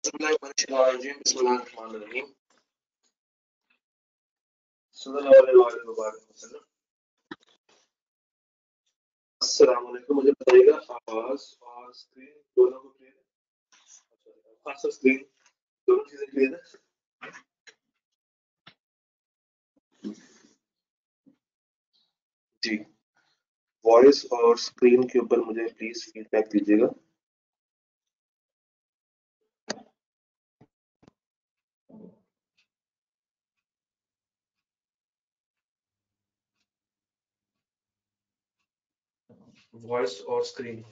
अस्सलामुअलैकुम। मुझे बताइएगा आवाज और स्क्रीन दोनों को क्लियर है? हाँ सर, स्क्रीन दोनों चीजें क्लियर है? जी, वॉइस और स्क्रीन के ऊपर मुझे प्लीज फीडबैक दीजिएगा। वॉइस और स्क्रीन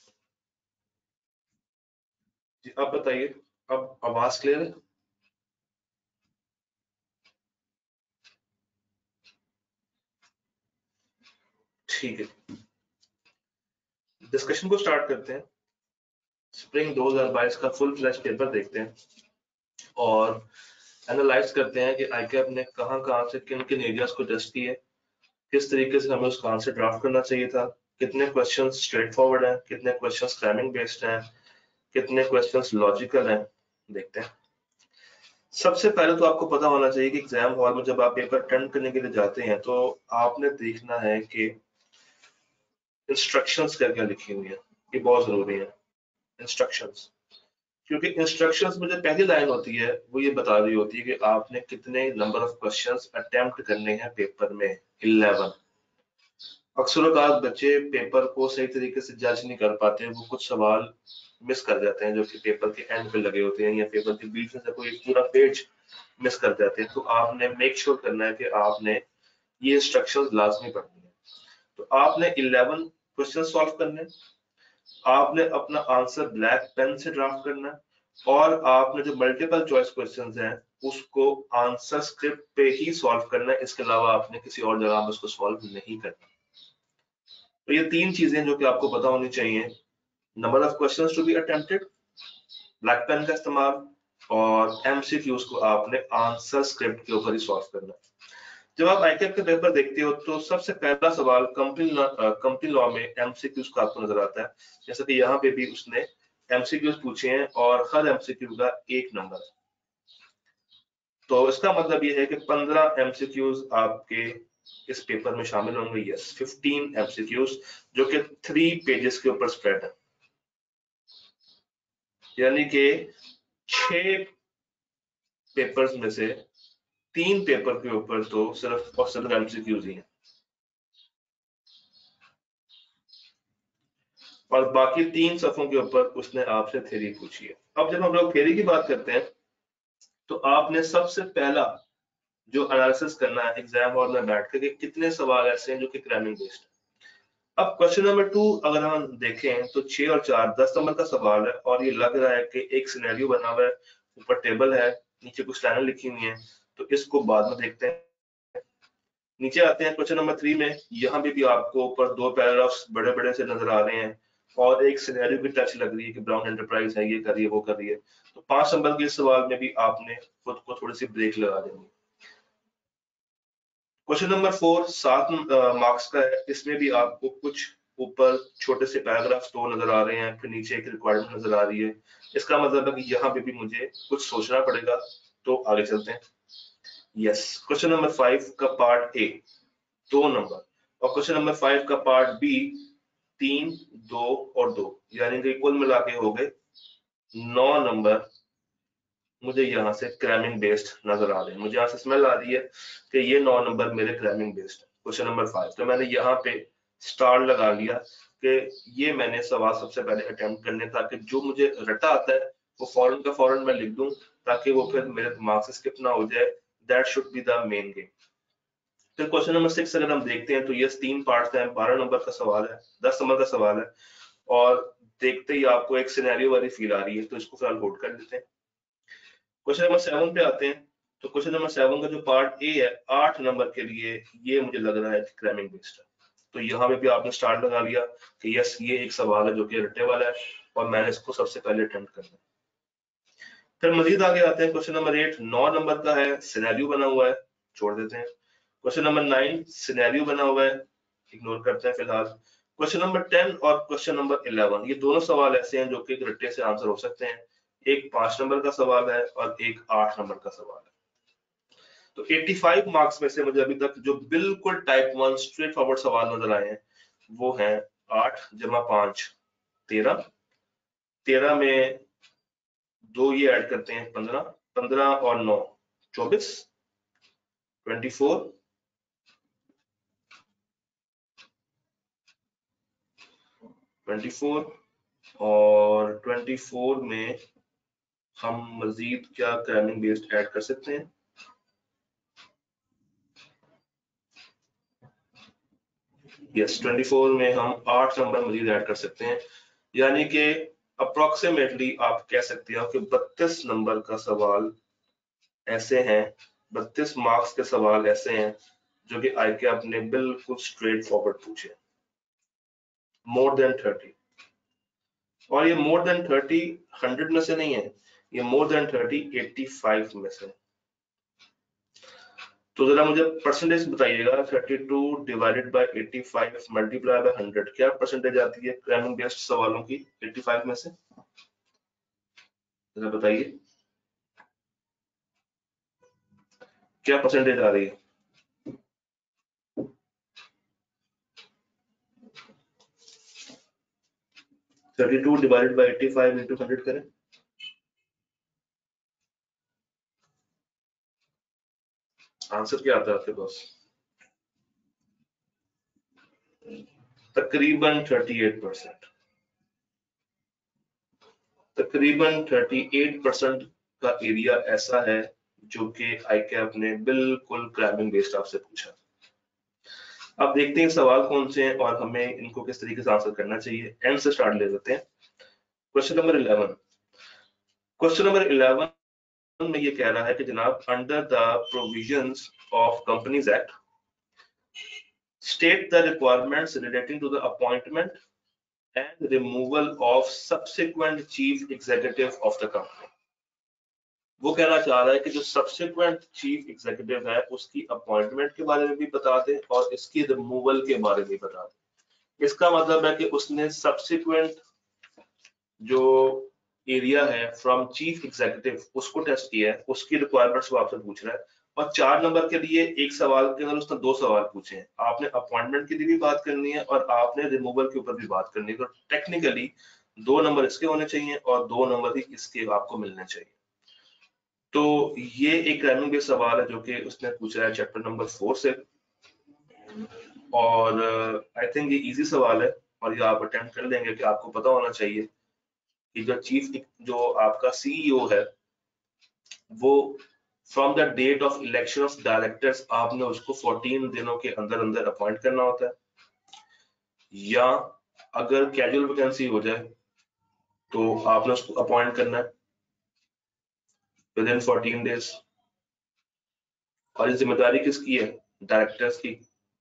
जी, अब बताइए, अब आवाज क्लियर है? ठीक है, डिस्कशन को स्टार्ट करते हैं। स्प्रिंग 2022 का फुल फ्लैश पेपर देखते हैं और एनालाइज करते हैं कि आईकैप ने कहां से किन किन एरियाज को टेस्ट किए, किस तरीके से हमें उसका आंसर ड्राफ्ट करना चाहिए था, कितने क्वेश्चंस स्ट्रेट फॉरवर्ड हैं, कितने क्वेश्चंस क्रैमिंग बेस्ड हैं, कितने क्वेश्चंस लॉजिकल हैं, देखते हैं। सबसे पहले तो आपको पता होना चाहिए कि एग्जाम हॉल में जब आप पेपर अटेम्प्ट करने के लिए जाते हैं तो आपने देखना है कि इंस्ट्रक्शंस क्या क्या लिखी हुई है। ये बहुत जरूरी है, इंस्ट्रक्शंस, क्योंकि इंस्ट्रक्शंस में जो पहली लाइन होती है वो ये बता रही होती है कि आपने कितने नंबर ऑफ क्वेश्चंस अटेम्प्ट करने हैं पेपर में। 11। अक्सर औकात बच्चे पेपर को सही तरीके से जज नहीं कर पाते, वो कुछ सवाल मिस कर जाते हैं जो कि पेपर के एंड पे लगे होते हैं या पेपर के बीच में से कोई पूरा पेज मिस कर जाते हैं। तो आपने मेक श्योर करना है कि आपने ये इंस्ट्रक्शंस लाजमी पढ़नी है। तो आपने 11 क्वेश्चन सॉल्व करने, आपने अपना आंसर ब्लैक पेन से ड्राफ्ट करना है और आपने जो मल्टीपल चॉइस क्वेश्चंस हैं उसको आंसर स्क्रिप्ट पे ही सॉल्व करना है। इसके अलावा आपने किसी और जगह में उसको सॉल्व नहीं करना। तो ये तीन चीजें जो कि आपको पता होनी चाहिए: number of questions to be attempted, black pen का इस्तेमाल, और एमसीक्यूज को आपने आंसर स्क्रिप्ट के ऊपर ही सॉल्व करना है। जब आप आईकैप के पेपर देखते हो तो सबसे पहला सवाल कंपनी लॉ में एमसीक्यूज का आपको नजर आता है। जैसे कि यहाँ पे भी उसने एमसीक्यूज पूछे हैं और हर एमसीक्यू का 1 नंबर है। तो इसका मतलब ये है कि 15 एमसीक्यूज आपके इस पेपर में शामिल होंगे। यस, 15 एमसीक्यूज जो कि 3 पेजेस के ऊपर स्प्रेड है, यानी कि 6 पेपर्स में से 3 पेपर के ऊपर तो सिर्फ और सिर्फ एमसीक्यूज ही हैं और बाकी 3 सफों के ऊपर उसने आपसे थ्योरी पूछी है। अब जब हम लोग थ्योरी की बात करते हैं तो आपने सबसे पहला जो एनालिसिस करना है एग्जाम हॉल में बैठ के कि कितने सवाल ऐसे हैं जो कि क्रैमिंग बेस्ड है। अब क्वेश्चन नंबर 2 अगर हम देखें तो 6 और 4 10 नंबर का सवाल है और ये लग रहा है कि एक सिनेरियो बना हुआ है, ऊपर टेबल है, नीचे कुछ लाइनें लिखी हुई हैं, तो इसको बाद में देखते हैं। नीचे आते हैं क्वेश्चन नंबर 3 में, यहाँ भी आपको ऊपर 2 पैराग्राफ्स बड़े बड़े से नजर आ रहे हैं और एक सिनेरियो की टच लग रही है कि ब्राउन एंटरप्राइज है, ये कर रही है, वो कर रही है। तो 5 नंबर के सवाल में भी आपने खुद को थोड़ी सी ब्रेक लगा देनी। क्वेश्चन नंबर 4 7 मार्क्स का है, इसमें भी आपको कुछ ऊपर छोटे से पैराग्राफ्स 2 नजर आ रहे हैं, फिर नीचे एक रिक्वायरमेंट नजर आ रही है। इसका मतलब है कि यहाँ पे भी मुझे कुछ सोचना पड़ेगा। तो आगे चलते हैं। यस, क्वेश्चन नंबर 5 का पार्ट ए 2 नंबर और क्वेश्चन नंबर 5 का पार्ट बी 3 2 और 2, यानी कि कुल मिला के हो गए 9 नंबर मुझे यहाँ से क्रैमिंग बेस्ड नजर आ रहे हैं। मुझे यहाँ से स्मेल आ रही है कि ये 9 नंबर मेरे क्रैमिंग बेस्ड है। क्वेश्चन नंबर 5 तो मैंने यहाँ पे स्टार लगा लिया कि ये मैंने सवाल सबसे पहले अटेम्प्ट करने, ताकि जो मुझे रटा आता है वो फौरन का फौरन मैं लिख दूं, ताकि वो फिर मेरे दिमाग से स्किप ना हो जाए। That should be the main game. फिर क्वेश्चन नंबर 6 अगर हम देखते हैं तो ये 3 पार्ट हैं, 12 नंबर का सवाल है, 10 नंबर का सवाल है और देखते ही आपको एक सिनेरियो वाली फील आ रही है, तो इसको फिलहाल होल्ड कर लेते हैं। क्वेश्चन नंबर 7 पे आते हैं। तो क्वेश्चन नंबर 7 का जो पार्ट ए है 8 नंबर के लिए, ये मुझे लग रहा है क्रैमिंग बेस्ड है। तो यहाँ पे भी आपने स्टार्ट लगा लिया कि यस ये एक सवाल है जो कि रट्टे वाला है और मैंने इसको सबसे पहले अटेम्प्ट करना है। फिर मजीद आगे आते हैं। क्वेश्चन नंबर 8 9 नंबर का है, सिनेरियो बना हुआ है, छोड़ देते हैं। क्वेश्चन नंबर 9 सिनेरियो बना हुआ है, इग्नोर करते हैं फिलहाल। क्वेश्चन नंबर 10 और क्वेश्चन नंबर 11 ये दोनों सवाल ऐसे हैं जो कि रट्टे से आंसर हो सकते हैं। एक 5 नंबर का सवाल है और एक 8 नंबर का सवाल है। तो 85 मार्क्स में से मुझे अभी तक जो बिल्कुल टाइप 1 स्ट्रेट फॉरवर्ड सवाल नजर आए हैं वो हैं 8 जमा 5 13, 13 में 2 ये ऐड करते हैं 15, 15 और 9 24, 24, 24 और 24 में हम मजीद क्या क्रैमिंग बेस्ड ऐड कर सकते हैं? यस, 24 में हम 8 नंबर मजीद ऐड कर सकते हैं, यानी कि अप्रोक्सीमेटली आप कह सकते हो कि 32 नंबर का सवाल ऐसे हैं, 32 मार्क्स के सवाल ऐसे हैं जो कि आईके आपने बिल्कुल स्ट्रेट फॉरवर्ड पूछे, मोर देन 30। और ये मोर देन 30 100 में से नहीं है, ये मोर देन 30 85 में से। तो जरा मुझे परसेंटेज बताइएगा, 32 डिवाइडेड बाय 85 मल्टीप्लाई बाय 100 क्या परसेंटेज आती है क्रैमिंग बेस्ड सवालों की 85 में से? जरा बताइए क्या परसेंटेज आ रही है? Thirty two divided by 85 into 100 करें, आंसर क्या आता है आपके पास? तकरीबन 38%। तकरीबन 38% का एरिया ऐसा है जो कि आईकैप ने बिल्कुल क्रैमिंग बेस्ड आपसे पूछा। अब देखते हैं सवाल कौन से हैं और हमें इनको किस तरीके से आंसर करना चाहिए। एंड से स्टार्ट ले लेते हैं। Question number 11। क्वेश्चन नंबर 11 में ये कह रहा है कि जनाब, under the provisions of Companies Act state the requirements relating to the appointment and removal of subsequent chief executive of the company। वो कहना चाह रहा है कि जो सब्सिक्वेंट चीफ एग्जीक्यूटिव है उसकी अपॉइंटमेंट के बारे में भी बता दे और इसकी रिमूवल के बारे में बता दे। इसका मतलब है कि उसने सब्सिक्वेंट जो एरिया है फ्रॉम चीफ एग्जीक्यूटिव उसको टेस्ट किया है, उसकी रिक्वायरमेंट्स वो आपसे पूछ रहा है। और 4 नंबर के लिए एक सवाल के अंदर उसने 2 सवाल पूछे हैं। आपने अपॉइंटमेंट के लिए भी बात करनी है और आपने रिमूवल के ऊपर भी बात करनी है। तो टेक्निकली 2 नंबर इसके होने चाहिए और 2 नंबर ही इसके आपको मिलने चाहिए। तो ये एक क्रैमिंग बेस्ड सवाल है जो कि उसने पूछा है चैप्टर नंबर 4 से, और आई थिंक ये इजी सवाल है और ये आप अटेम्प्ट कर लेंगे कि आपको पता होना चाहिए कि जो चीफ जो आपका सीईओ है वो from the date of election of directors आपने उसको 14 दिनों के अंदर अंदर अपॉइंट करना होता है, या अगर कैजुअल वैकेंसी हो जाए तो आपने उसको अपॉइंट करना है विद इन 14 डेज। और ये जिम्मेदारी किसकी है? डायरेक्टर्स की।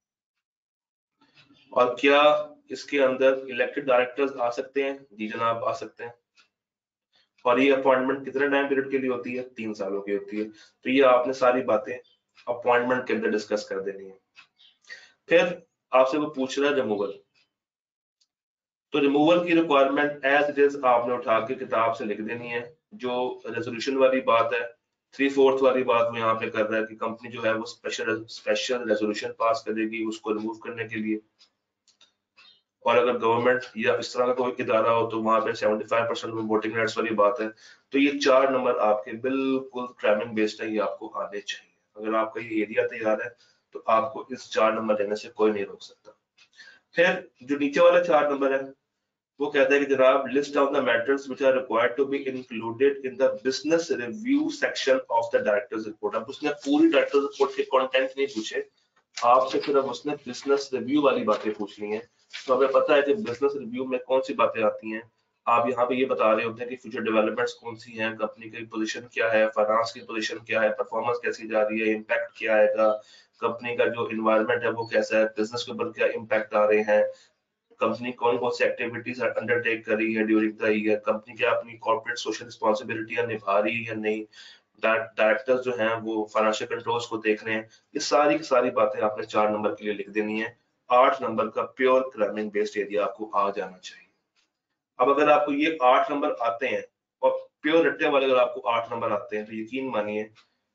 और क्या इसके अंदर इलेक्टेड डायरेक्टर्स आ सकते हैं? जी जनाब, आ सकते हैं। और ये अपॉइंटमेंट कितने टाइम पीरियड के लिए होती है? 3 सालों की होती है। तो ये आपने सारी बातें अपॉइंटमेंट के अंदर डिस्कस कर देनी है। फिर आपसे वो पूछ रहा है रिमूवल। तो रिमूवल की रिक्वायरमेंट एज इट इज आपने उठा के किताब से लिख देनी है। जो रेजोल्यूशन वाली बात है 3/4 वाली बात वो यहाँ पे कर रहा है कि कंपनी जो है वो स्पेशल रेजोल्यूशन पास करेगी उसको रिमूव करने के लिए। और अगर गवर्नमेंट या इस तरह का कोई इदारा हो तो वहां पे 75% वोटिंग राइट्स वाली बात है। तो ये 4 नंबर आपके बिल्कुल क्रैमिंग बेस्ड है, ये आपको आने चाहिए। अगर आपका ये एरिया तैयार है तो आपको इस 4 नंबर लेने से कोई नहीं रोक सकता। फिर जो नीचे वाला 4 नंबर है वो कहता है कि जनाब, list down the matters which are required to be included in the business review section of the directors report. अब उसने पूरी डायरेक्टर्स रिपोर्ट के कंटेंट नहीं पूछे आपसे, सिर्फ उसने बिजनेस रिव्यू वाली बातें पूछ ली हैं। तो हमें पता है कि बिजनेस रिव्यू में कौन सी बातें आती हैं। आप यहाँ पे ये बता रहे होते हैं कि फ्यूचर डेवलपमेंट्स कौन सी हैं, कंपनी की पोजीशन क्या है, फाइनेंस की पोजीशन क्या है, परफॉर्मेंस कैसी जा रही है, इम्पैक्ट क्या आएगा, कंपनी का जो इन्वायरमेंट है वो कैसा है, बिजनेस के ऊपर क्या इम्पैक्ट आ रहे हैं, कंपनी कौन कौन सी एक्टिविटीज अंडरटेक कर रही है ड्यूरिंग द ईयर, कंपनी क्या अपनी कॉर्पोरेट सोशल रिस्पॉन्सिबिलिटियां निभा रही है या नहीं, डायरेक्टर्स जो हैं वो फाइनेंशियल कंट्रोल्स को देख रहे हैं। ये सारी की सारी बातें आपने 4 नंबर के लिए लिख देनी है। 8 नंबर का प्योर क्रैमिंग बेस्ड एरिया आपको आ जाना चाहिए। अब अगर आपको ये 8 नंबर आते हैं और प्योर रट्टे वाले अगर आपको 8 नंबर आते हैं तो यकीन मानिए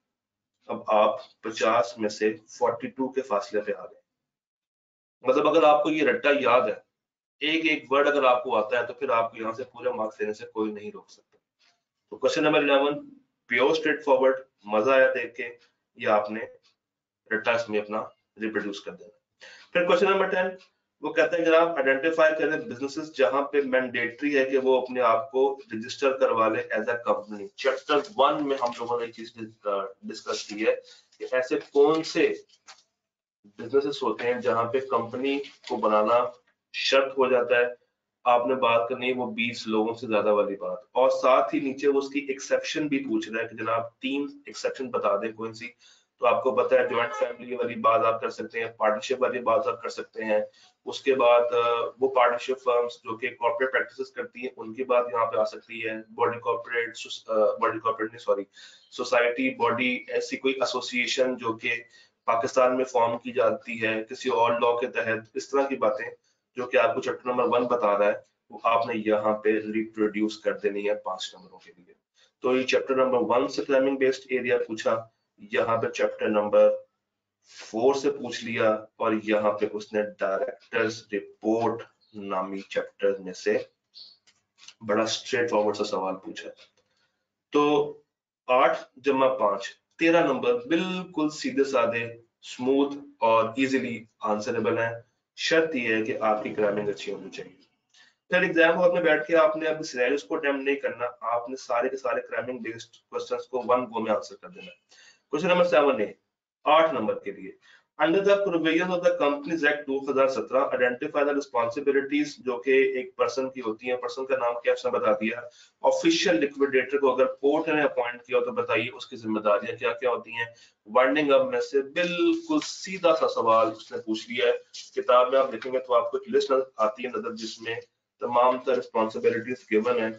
अब आप 50 में से 42 के फासले पे आ गए। मतलब अगर आपको ये रट्टा याद है, एक एक वर्ड अगर आपको आता है, तो फिर आपको यहाँ से पूरे मार्क्स देने से कोई नहीं रोक सकता। तो question number 11 pure straightforward, मजा आया देख के, या आपने रट्टा इसमें अपना रिप्रोड्यूस कर देना। फिर क्वेश्चन नंबर 10 वो कहते हैं, अगर आप आइडेंटिफाई करें बिजनेसेस जहां पे मैंडेटरी है कि वो अपने आप को रजिस्टर करवा ले एज अ कंपनी। चैप्टर 1 में हम लोगों ने एक चीज डिस्कस की है कि ऐसे कौन से बिजनेसेस होते हैं जहां पे कंपनी को बनाना शर्त हो जाता है। आपने बात करनी है वो 20 लोगों से ज्यादा वाली बात, और साथ ही नीचे वो उसकी एक्सेप्शन भी पूछ रहा है कि जनाब 3 एक्सेप्शन बता दें कौन सी। तो आपको पता है ज्वाइंट फैमिली वाली बात आप कर सकते हैं, पार्टनरशिप वाली बात आप कर सकते हैं। उसके बाद वो पार्टनरशिप फर्म्स जो कि कॉर्पोरेट प्रैक्टिसेस करती हैं उनकी बात यहाँ पे आ सकती है। बॉडी कॉर्पोरेट नहीं, सॉरी, सोसाइटी, बॉडी, ऐसी कोई एसोसिएशन जो कि पाकिस्तान में फॉर्म की जाती है किसी और लॉ के तहत, इस तरह की बातें जो कि आपको चैप्टर नंबर 1 बता रहा है वो आपने यहाँ पे रिप्रोड्यूस कर देनी है 5 नंबरों के लिए। तो ये चैप्टर नंबर 1 से क्लाइमिंग बेस्ड एरिया पूछा, यहाँ पे चैप्टर नंबर 4 से पूछ लिया, और यहाँ पे उसने डायरेक्टर्स रिपोर्ट नामी चैप्टर में से बड़ा स्ट्रेट फॉरवर्ड सा सवाल पूछा। तो 8 जमा 5 13 नंबर बिल्कुल सीधे साधे, स्मूथ और इजीली आंसरेबल है। शर्त यह है कि आपकी ग्रामिंग अच्छी होनी चाहिए। फिर एग्जाम हॉल में बैठ के आपने अपने सिनेरियोस को अटेम्प्ट नहीं करना, आपने सारे के सारे क्राइमिंग बेस्ड क्वेश्चंस को वन गो में आंसर कर देना। क्वेश्चन नंबर 7 है 8 नंबर के लिए, under the provision of the Companies Act 2017 identify the responsibilities, जो कि एक पर्सन की होती है। पर्सन का नाम क्या उसने बता दिया। ऑफिशियल लिक्विडेटर को अगर कोर्ट ने अपॉइंट किया तो बताइए उसकी जिम्मेदारियां क्या क्या होती हैं। वाइंडिंग अप में से बिल्कुल सीधा सा सवाल उसने पूछ लिया है। किताब में आप देखेंगे तो आपको एक लिस्ट आती है नजर जिसमें तमाम तरह रिस्पॉन्सिबिलिटीज गिवन है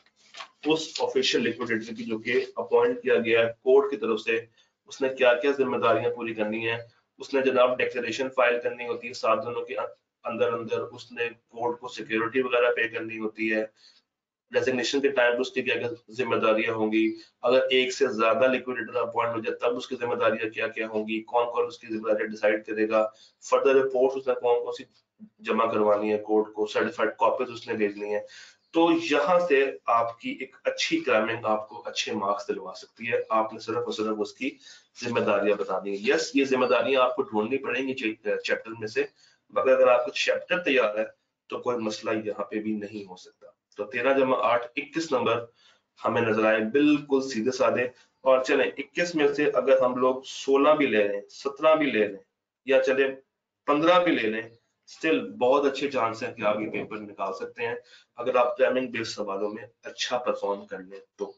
उस ऑफिशियल लिक्विडेटर की जो कि अपॉइंट किया गया है कोर्ट की तरफ से। उसने क्या क्या जिम्मेदारियां पूरी करनी है। उसने जनाब डिक्लेरेशन फाइल करनी होती है 7 दिनों के अंदर अंदर। उसने कोर्ट को सिक्योरिटी वगैरह पे करनी होती है। रेजिग्नेशन के टाइम पर उसकी क्या क्या जिम्मेदारियां होंगी। अगर एक से ज्यादा लिक्विडेटर अपॉइंट हो जाए तब उसकी जिम्मेदारियां क्या क्या होंगी, कौन कौन उसकी जिम्मेदारियां डिसाइड करेगा। फर्दर रिपोर्ट उसने कौन कौन सी जमा करवानी है कोर्ट को, सर्टिफाइड कॉपीज उसने भेजनी है। तो यहाँ से आपकी एक अच्छी क्राइमिंग आपको अच्छे मार्क्स दिलवा सकती है। आपने सिर्फ और सिर्फ उसकी जिम्मेदारियां बता दी। यस, ये जिम्मेदारियां आपको ढूंढनी पड़ेंगी चैप्टर में से, मगर अगर आपको चैप्टर तैयार है तो कोई मसला यहाँ पे भी नहीं हो सकता। तो 13 जमा 8 21 नंबर हमें नजर आए बिल्कुल सीधे साधे। और चले 21 में से अगर हम लोग 16 भी ले लें, 17 भी ले लें, या चले 15 भी ले लें, स्टिल बहुत अच्छे चांस है कि आप ये पेपर निकाल सकते हैं अगर आप टाइमिंग बेस्ड सवालों में अच्छा परफॉर्म कर लें तो।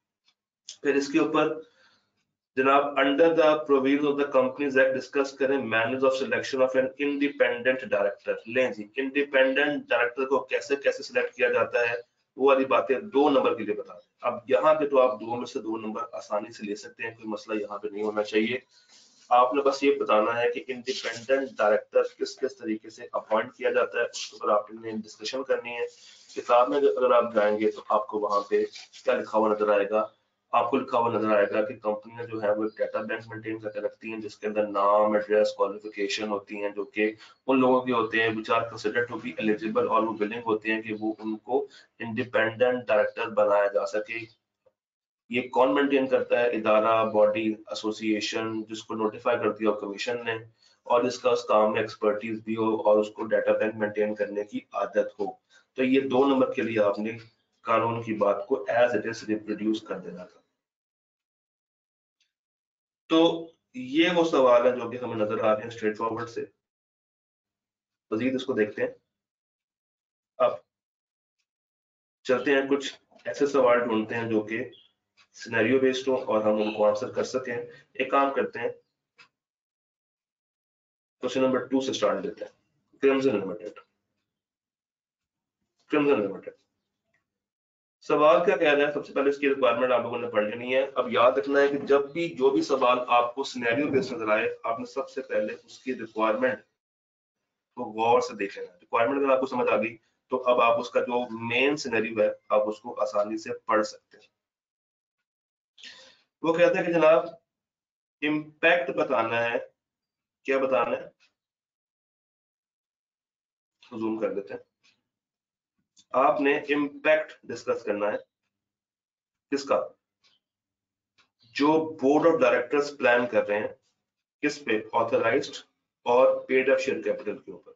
फिर इसके ऊपर जनाब under the provision of the Companies Act discuss करें manners of selection of an independent director. लें जी, इंडिपेंडेंट डायरेक्टर को कैसे कैसे सिलेक्ट किया जाता है वो वाली बातें 2 नंबर के लिए बता दें। अब यहाँ पे तो आप 2 में से 2 नंबर आसानी से ले सकते हैं, कोई मसला यहाँ पे नहीं होना चाहिए। आपने बस ये बताना है कि इंडिपेंडेंट डायरेक्टर किस किस तरीके से अपॉइंट किया जाता है, उसके ऊपर आपने डिस्कशन करनी है। किताब में अगर आप जाएंगे तो आपको वहां पे क्या लिखा हुआ नजर आएगा। आपको लिखा हुआ नजर आएगा कि कंपनियां जो है वो एक डाटा बैंक मेंटेन करके रखती हैं जिसके अंदर नाम, एड्रेस, क्वालिफिकेशन होती हैं जो कि उन लोगों की होते हैं which are considered to be eligible, और वो विलिंग होते हैं कि वो उनको इंडिपेंडेंट डायरेक्टर बनाया जा सके। ये कौन मेंटेन करता है? इदारा, बॉडी, एसोसिएशन जिसको नोटिफाई करती है कमीशन ने, और जिसका उस काम में एक्सपर्टीज भी हो और उसको डाटा बैंक मेंटेन करने की आदत हो। तो ये 2 नंबर के लिए आपने कानून की बात को एज इट इज रिप्रोड्यूस कर देना था। तो ये वो सवाल है जो कि हमें नजर आ रहे हैं स्ट्रेट फॉरवर्ड से। मजीद इसको देखते हैं। अब चलते हैं कुछ ऐसे सवाल ढूंढते हैं जो कि सिनेरियो बेस्ड हो और हम उनको आंसर कर सकें। एक काम करते हैं, क्वेश्चन नंबर 2 से स्टार्ट लेते हैं। क्रिम्सन लिमिटेड, क्रिम्सन लिमिटेड सवाल क्या कह रहा है? सबसे पहले इसकी रिक्वायरमेंट आप लोगों ने पढ़ लेनी है। अब याद रखना है कि जब भी जो भी सवाल आपको सिनेरियो बेस्ड नजर आए, आपने सबसे पहले उसकी रिक्वायरमेंट को गौर से देख लेना। रिक्वायरमेंट अगर आपको समझ आ गई तो अब आप उसका जो मेन सिनेरियो है आप उसको आसानी से पढ़ सकते हैं। वो कहते हैं कि जनाब इम्पैक्ट बताना है, क्या बताना है, जूम कर लेते हैं, आपने इम्पैक्ट डिस्कस करना है किसका, जो बोर्ड ऑफ डायरेक्टर्स प्लान कर रहे हैं, किस पे, ऑथराइज्ड और पेड अप शेयर कैपिटल के ऊपर।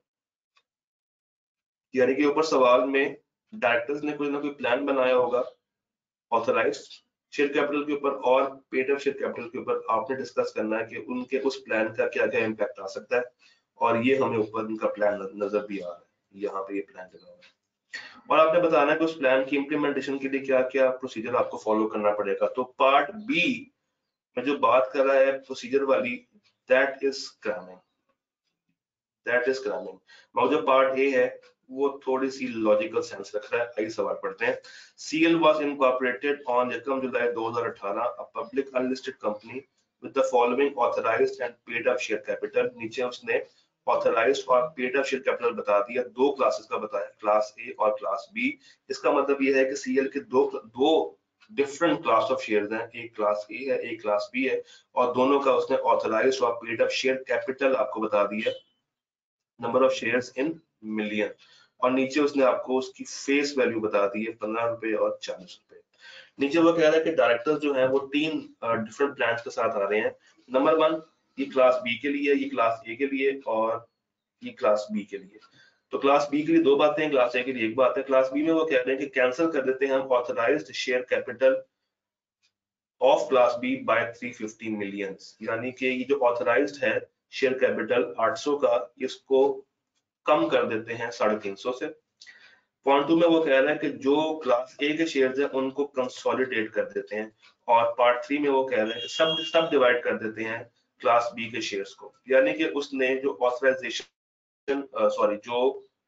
यानी कि ऊपर सवाल में डायरेक्टर्स ने कोई ना कोई प्लान बनाया होगा ऑथराइज्ड शेयर कैपिटल के ऊपर और पेड अप शेयर कैपिटल के ऊपर, आपने डिस्कस करना है कि उनके उस प्लान का क्या क्या इम्पैक्ट आ सकता है, और ये हमें ऊपर उनका प्लान नजर भी आ रहा है, यहाँ पे ये प्लान लगा हुआ है, और आपने बताना है कि उस प्लान की इंप्लीमेंटेशन के लिए क्या क्या प्रोसीजर आपको फॉलो करना पड़ेगा। तो पार्ट बी में जो बात कर रहा है प्रोसीजर वाली, that is cramming, that is cramming. मगर जो पार्ट ए है वो थोड़ी सी लॉजिकल सेंस रख रहा है। आइए सवाल पढ़ते हैं। CL was incorporated on 1 July 2018, a public unlisted company with the following authorised and paid up share capital. नीचे उसने ऑथराइज्ड और पेड अप शेयर कैपिटल बता दिया, दो क्लासेस का बताया, क्लास ए और क्लास बी। इसका मतलब ये है कि सीएल के दो डिफरेंट क्लास ऑफ शेयर्स हैं, एक क्लास ए है एक क्लास बी है, और दोनों का उसने ऑथराइज्ड और पेड अप शेयर कैपिटल आपको बता दिया, number of shares in million, और नीचे उसने आपको उसकी फेस वैल्यू बता दी है, 15 रुपए और 40 रुपए। नीचे वो कह रहा है कि डायरेक्टर्स जो है वो 3 डिफरेंट प्लान्स के साथ आ रहे हैं। नंबर 1 ये क्लास बी के लिए, ये क्लास ए के लिए, और ये क्लास बी के लिए। तो क्लास बी के लिए 2 बातें हैं, क्लास ए के लिए 1 बात है। क्लास बी में वो कह रहे हैं कि कैंसिल कर देते हैं हम authorised share capital of class B by 350 million, यानी कि ये जो ऑथराइज्ड है शेयर कैपिटल 800 का, इसको कम कर देते हैं 350 से। पॉइंट 2 में वो कह रहा है कि जो क्लास ए के शेयर्स हैं उनको कंसोलिडेट कर देते हैं, और पार्ट 3 में वो कह रहे हैं कि सब डिवाइड कर देते हैं क्लास बी के शेयर्स को। यानी कि उसने जो ऑथराइजेशन सॉरी जो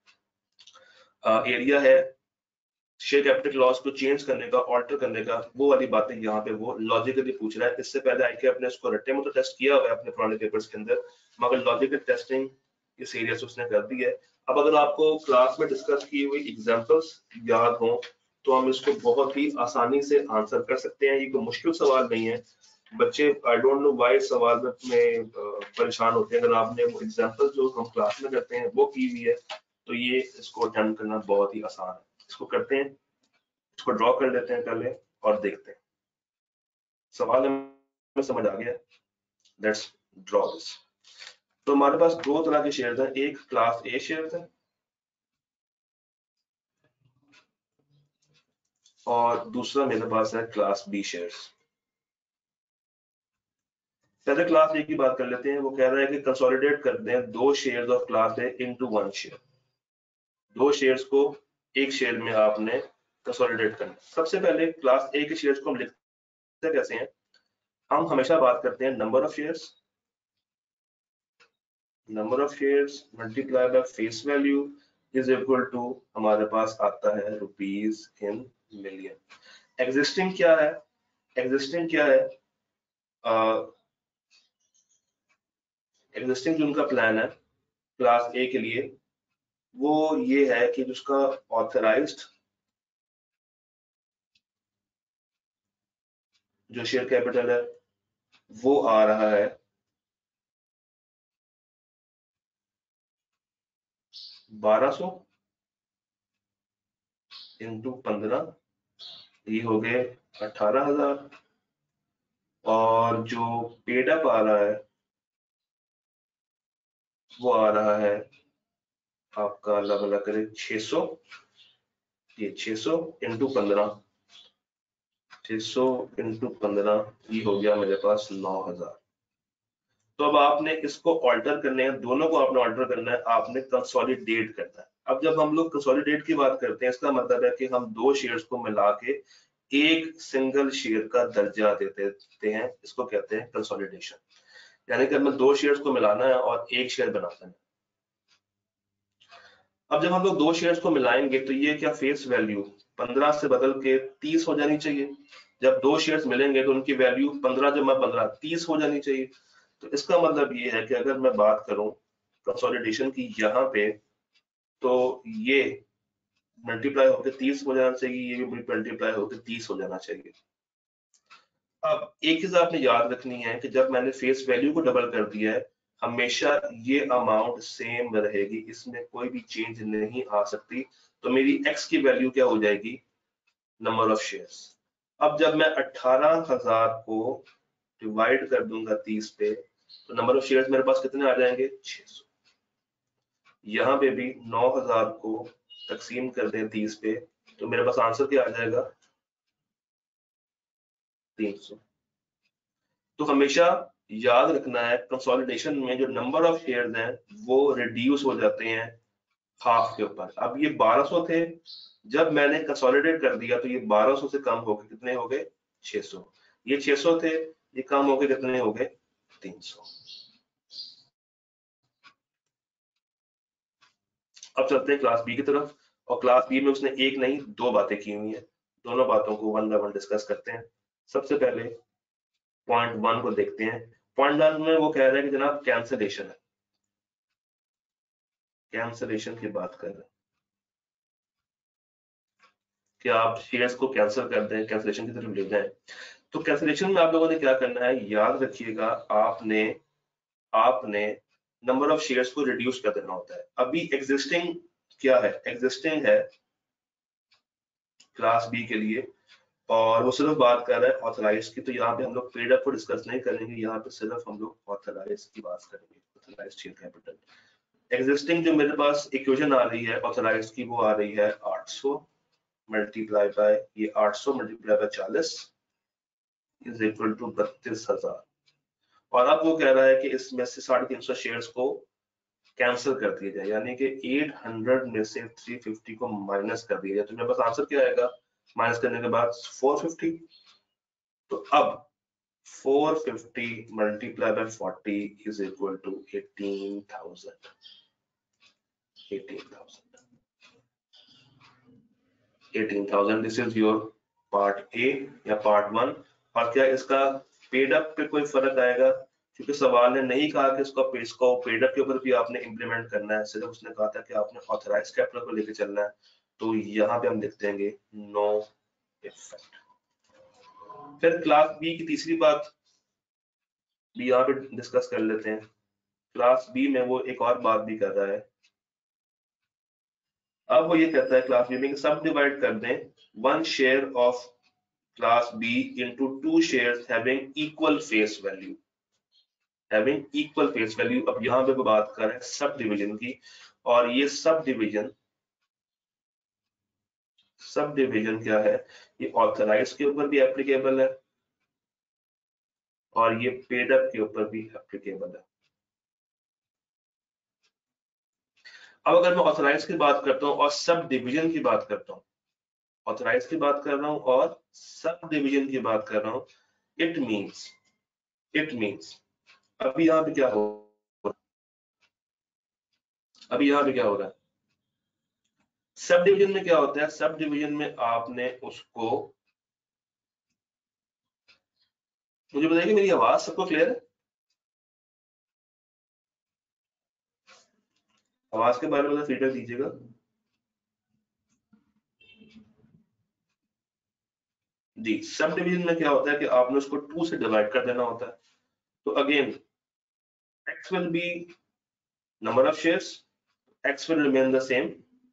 एरिया है शेयर कैपिटल लॉस को चेंज करने का, ऑल्टर करने का, वो वाली बातें यहाँ पे वो लॉजिकली पूछ रहा है। इससे पहले आईके अपने इसको रट्टे में तो टेस्ट किया हुआ है अपने पुराने पेपर्स के अंदर, मगर लॉजिकल टेस्टिंग इस एरिया से उसने कर दी है। अब अगर आपको क्लास में डिस्कस की हुई एग्जांपल्स याद हो तो हम इसको बहुत ही आसानी से आंसर कर सकते हैं, ये कोई मुश्किल सवाल नहीं है। बच्चे आई डोंट नो व्हाई सवाल में परेशान होते हैं। अगर आपने वो एग्जांपल जो हम क्लास में करते हैं वो की हुई है तो ये इसको अटेम्प्ट करना बहुत ही आसान है। इसको करते हैं, इसको ड्रॉ कर लेते हैं पहले और देखते हैं। सवाल हमें समझ आ गया, लेट्स ड्रॉ दिस। तो हमारे पास 2 तरह के शेयर्स हैं, एक क्लास ए शेयर्स है और दूसरा मेरे पास है क्लास बी शेयर्स। पहले क्लास ए की बात कर लेते हैं। वो कह रहा है कि कंसोलिडेट कर दें 2 shares of class A into 1 share. 2 shares को एक शेयर में आपने कंसोलिडेट करना। सबसे पहले क्लास ए के शेयर्स को हम लिखते कैसे हैं, हम हमेशा बात करते हैं number of shares, number of shares multiply by face value is equal to हमारे पास आता है रुपीज इन मिलियन। एग्जिस्टिंग क्या है, एग्जिस्टिंग क्या है, एग्जिस्टिंग जो उनका प्लान है क्लास ए के लिए वो ये है कि जिसका ऑथराइज्ड जो शेयर कैपिटल है वो आ रहा है 1200 इंटू 15, ये हो गए 18,000, और जो पेड अप आ रहा है वो आ रहा है आपका अलग अलग करें 600, ये 600 इंटू 15, 600 इंटू 15, ये हो गया मेरे पास 9,000। तो अब आपने इसको ऑल्टर करने हैं, दोनों को आपने ऑल्टर करना है, आपने कंसोलिडेट करना है। अब जब हम लोग कंसोलिडेट की बात करते हैं इसका मतलब है कि हम 2 शेयर्स को मिला के एक सिंगल शेयर का दर्जा देते हैं, इसको कहते हैं कंसोलिडेशन। यानी कि हमें 2 शेयर्स को मिलाना है और एक शेयर बनाना है। अब जब हम लोग 2 शेयर्स को मिलाएंगे तो ये क्या फेस वैल्यू 15 से बदल के 30 हो जानी चाहिए। जब 2 शेयर्स मिलेंगे तो उनकी वैल्यू 15 जमा 15 30 हो जानी चाहिए। तो इसका मतलब ये है कि अगर मैं बात करूं कंसोलिडेशन की यहाँ पे, तो ये मल्टीप्लाई होकर 30 हो जाना चाहिए, ये भी मल्टीप्लाई होकर 30 हो जाना चाहिए। अब एक चीज आपने याद रखनी है कि जब मैंने फेस वैल्यू को डबल कर दिया है, हमेशा ये अमाउंट सेम रहेगी, इसमें कोई भी चेंज नहीं आ सकती। तो मेरी एक्स की वैल्यू क्या हो जाएगी, नंबर ऑफ शेयर्स। अब जब मैं 18,000 को डिवाइड कर दूंगा 30 पे, तो नंबर ऑफ शेयर्स मेरे पास कितने आ जाएंगे, 600। यहाँ पे भी 9,000 को तकसीम कर दें 30 पे, तो मेरे पास आंसर क्या आ जाएगा, 300। तो हमेशा याद रखना है कंसोलिडेशन में जो नंबर ऑफ शेयर्स हैं वो रिड्यूस हो जाते हैं हाफ के ऊपर। अब ये 1200 थे, जब मैंने कंसोलिडेट कर दिया तो ये 1200 से कम हो गए, कितने हो गए, 600। ये 600 थे, ये कम हो गए, कितने हो गए, 300। अब चलते हैं क्लास बी की तरफ, और क्लास बी में उसने एक नहीं दो बातें की हुई हैं, दोनों बातों को वन बाय वन डिस्कस करते हैं। सबसे पहले पॉइंट वन को देखते हैं। पॉइंट वन में वो कह रहे हैं कि जनाब कैंसलेशन है, कैंसलेशन की बात कर रहे हैं कि आप शेयर्स को कैंसिल कर दें, कैंसलेशन की तरफ ले जाएं। तो कैंसलेशन में आप लोगों ने क्या करना है, याद रखिएगा, आपने आपने नंबर ऑफ शेयर्स को रिड्यूस कर देना होता है। अभी एग्जिस्टिंग क्या है, एग्जिस्टिंग है क्लास बी के लिए, और वो सिर्फ बात कर रहा है ऑथराइज की। तो यहाँ पे हम लोग पेड अप को डिस्कस नहीं करेंगे, यहाँ पे सिर्फ हम लोग ऑथराइज की बात करेंगे, ऑथराइज शेयर कैपिटल। एग्जिस्टिंग जो मेरे पास इक्वेशन आ रही है ऑथराइज की, वो आ रही है 800 मल्टीप्लाई बाय ये 800 multiply by 40 is equal to 32,000। और अब वो कह रहा है कि इसमें से 350 शेयर्स को कैंसिल कर दिया जाए, यानी कि 800 में से 350 को माइनस कर दिया जाए। तो मेरे पास आंसर क्या आएगा, माइनस करने के बाद 450। तो अब 450 multiply by 40 is equal to 18,000। 18,000 this is your part A या पार्ट वन। और क्या इसका पेड अप पे कोई फर्क आएगा, क्योंकि सवाल ने नहीं कहा कि इसको पेड अप के ऊपर भी आपने इंप्लीमेंट करना है, सिर्फ उसने कहा था कि आपने ऑथराइज कैपिटल को लेकर चलना है। तो यहाँ पे हम लिख देंगे नो इफेक्ट। फिर क्लास बी की तीसरी बात भी यहाँ पे डिस्कस कर लेते हैं। क्लास बी में वो एक और बात भी कर रहा है। अब वो ये कहता है क्लास बी में सब डिवाइड कर दें one share of class B into two shares having equal face value, having equal face value. अब यहाँ पे वो बात कर रहे हैं सब डिवीजन की, और ये सब डिवीजन क्या है, ये ऑथराइज के ऊपर भी एप्लीकेबल है और ये पेड अप के ऊपर भी एप्लीकेबल है। अब अगर मैं ऑथराइज की बात करता हूँ और सब डिवीजन की बात करता हूँ, ऑथराइज की बात कर रहा हूँ और सब डिवीजन की बात कर रहा हूँ, इट मीन्स अभी यहाँ पे क्या हो अभी यहाँ पे क्या हो रहा है, सब डिवीजन में क्या होता है, सब डिवीजन में आपने उसको, मुझे बताइए मेरी आवाज सबको क्लियर है, आवाज के बारे में फीडबैक दीजिएगा। जी, सब डिवीजन में क्या होता है कि आपने उसको 2 से डिवाइड कर देना होता है। तो again x will be number of shares, x will remain the same,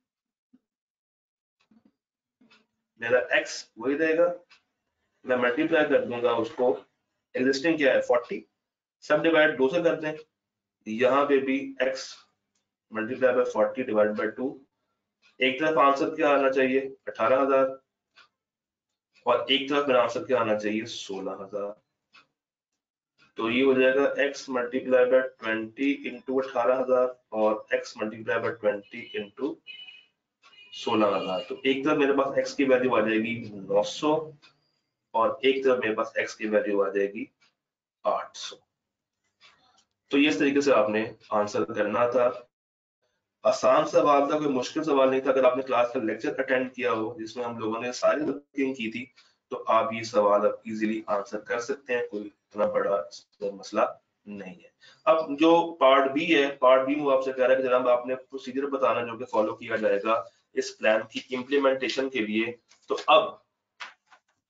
मेरा x वही रहेगा, मैं मल्टीप्लाई कर दूंगा उसको, एग्जिस्टिंग क्या है 40, सब डिवाइड 2 से कर दें, यहाँ पे भी x multiply by 40 divide by 2। एक तरफ आंसर क्या आना चाहिए 18,000 और एक तरफ मेरा आंसर क्या आना चाहिए 16,000। तो ये हो जाएगा x मल्टीप्लाई बाय 20 इंटू 18,000 और x मल्टीप्लाई बाय 20 इंटू 16,000। तो एक तरफ मेरे पास x की वैल्यू आ जाएगी 900 और एक तरफ मेरे पास x की वैल्यू आ जाएगी 800। तो ये इस तरीके से आपने आंसर करना था। आसान सवाल था, कोई मुश्किल सवाल नहीं था। अगर आपने क्लास का लेक्चर अटेंड किया हो जिसमें हम लोगों ने सारी वर्किंग की थी, तो आप ये सवाल अब इजीली आंसर कर सकते हैं, कोई इतना बड़ा मसला नहीं है। अब जो पार्ट बी है, पार्ट बी में आपसे कह रहा है कि जनाब आपने प्रोसीजर बताना जो कि फॉलो किया जाएगा इस प्लान की इम्प्लीमेंटेशन के लिए। तो अब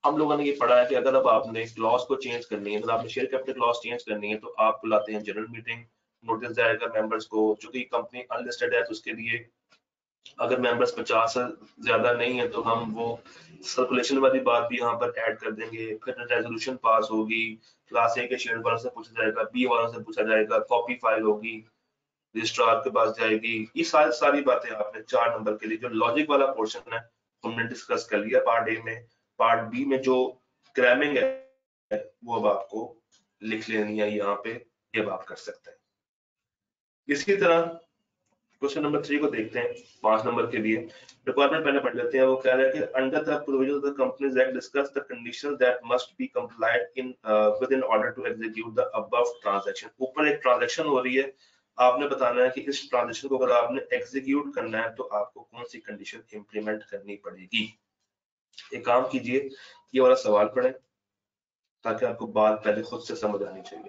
हम लोगों ने ये पढ़ा है कि अगर अब आपने क्लॉज को चेंज करनी है, अगर आपने शेयर कैपिटल क्लॉज चेंज करनी है, तो आप बुलाते हैं जनरल मीटिंग, नोटिस जाएगा मेंबर्स को, जो कि कंपनी अनलिस्टेड है तो उसके लिए अगर मेंबर्स 50 से ज्यादा नहीं है तो हम वो सर्कुलेशन वाली बात भी यहाँ पर ऐड कर देंगे। फिर रेजोल्यूशन पास होगी, क्लास ए के शेयर वालों से पूछा जाएगा, बी वालों से पूछा जाएगा, कॉपी फाइल होगी, रजिस्ट्रार के पास जाएगी। ये सारी बातें आपने 4 नंबर के लिए जो लॉजिक वाला पोर्शन है हमने डिस्कस कर लिया पार्ट ए में। पार्ट बी में जो क्रैमिंग है वो अब आपको लिख लेनी है यहाँ पे, ये अब आप कर सकते हैं। इसी तरह क्वेश्चन नंबर 3 को देखते हैं, 5 नंबर के लिए। रिक्वायरमेंट पहले पढ़ लेते हैं। वो कह रहा है कि under the provision of the Companies Act discuss the conditions that must be complied in with in order to execute the above transaction. ऊपर एक ट्रांजैक्शन हो रही है, आपने बताना है कि इस ट्रांजैक्शन को अगर आपने एग्जीक्यूट करना है तो आपको कौन सी कंडीशन इंप्लीमेंट करनी पड़ेगी। एक काम कीजिए, ये वाला सवाल पढ़ें ताकि आपको बात पहले खुद से समझ आनी चाहिए।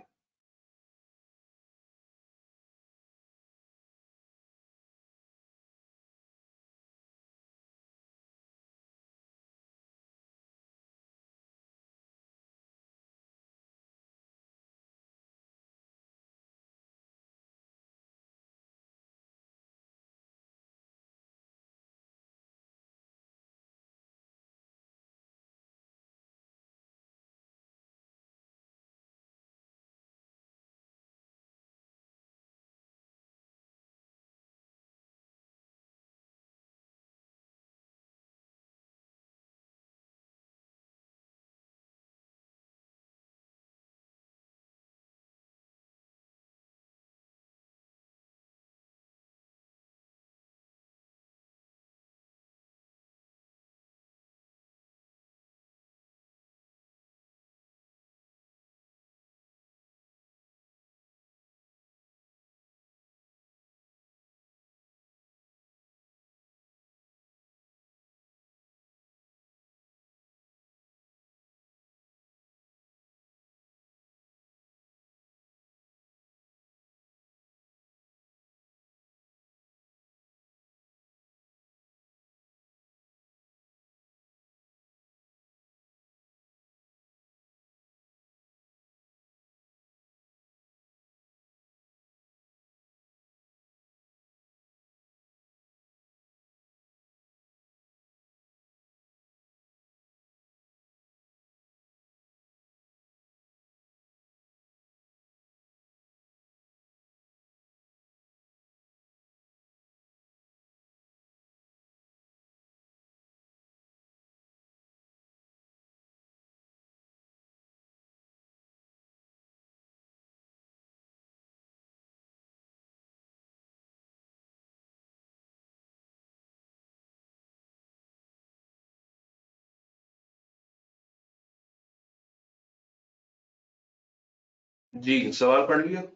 जी, सवाल पढ़ लिया,